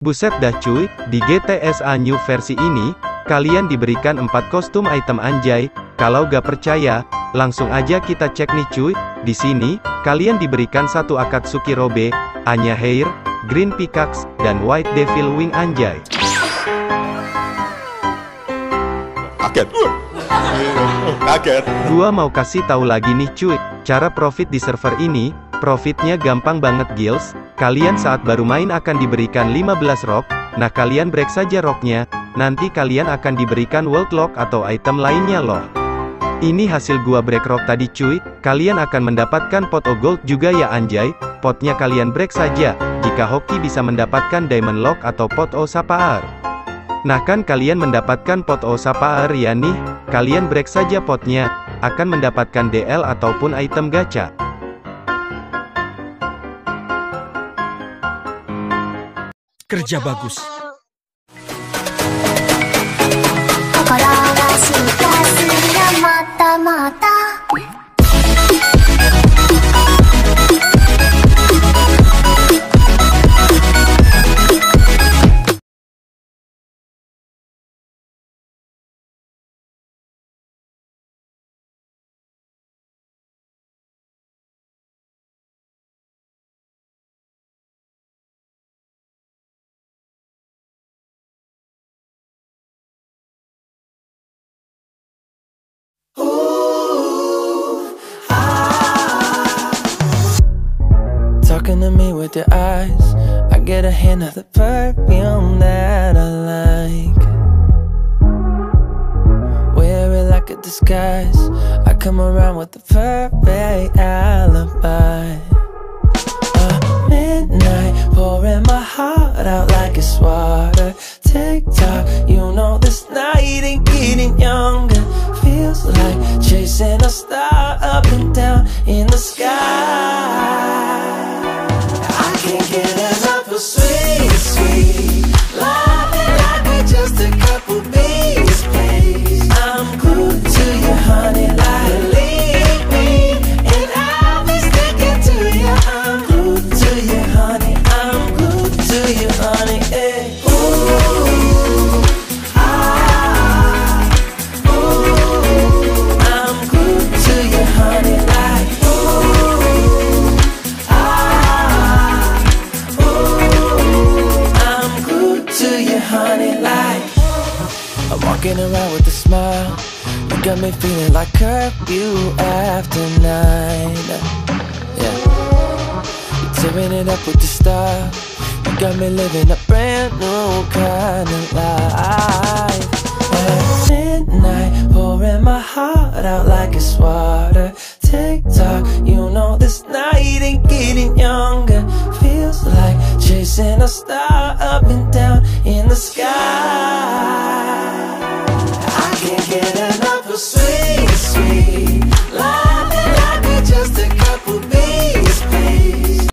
Buset dah cuy, di GTSA New versi ini, kalian diberikan 4 kostum item anjay. Kalau gak percaya, langsung aja kita cek nih cuy. Di sini, kalian diberikan satu Akatsuki robe, Anya hair, green pickaxe, dan white devil wing anjay. Kaget. Kaget. Gua mau kasih tahu lagi nih cuy, cara profit di server ini. Profitnya gampang banget guys. Kalian saat baru main akan diberikan 15 rock. Nah kalian break saja rocknya, nanti kalian akan diberikan world lock atau item lainnya loh. Ini hasil gua break rock tadi cuy. Kalian akan mendapatkan pot o gold juga ya anjay. Potnya kalian break saja. Jika hoki bisa mendapatkan diamond lock atau pot o sapaar. Nah kan kalian mendapatkan pot o sapaar ya nih. Kalian break saja potnya, akan mendapatkan DL ataupun item gacha. Kerja bagus. Talking to me with your eyes, I get a hint of the perfume that I like. Wear it like a disguise, I come around with the perfect alibi. Midnight, pouring my heart out like it's water. Tick-tock, you know this night ain't getting younger. Feels like chasing a star up and down in the sky. Can't get enough of sweet, sweet loving like we're just a couple bees, please. I'm glued to you, honey, like believe me, and I'll be sticking to you. I'm glued to you, honey, I'm glued to you, honey, hey. Ooh, ah, ooh, I'm glued to you, honey, like honey, like I'm walking around with a smile. You got me feeling like curfew after 9. Yeah, you're tearing it up with the style. You got me living a brand new kind of life. At midnight, pouring my heart out like it's water. Tick-tock, you know this night ain't getting younger. Feels like chasing a star up and down in the sky. I can't get enough of sweet, sweet